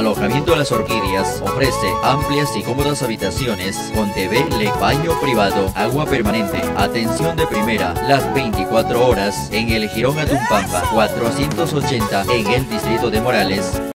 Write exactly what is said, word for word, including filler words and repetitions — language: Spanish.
Alojamiento Las Orquídeas ofrece amplias y cómodas habitaciones con T V L E D, baño privado, agua permanente, atención de primera las veinticuatro horas en el Jirón Atumpampa cuatrocientos ochenta en el distrito de Morales.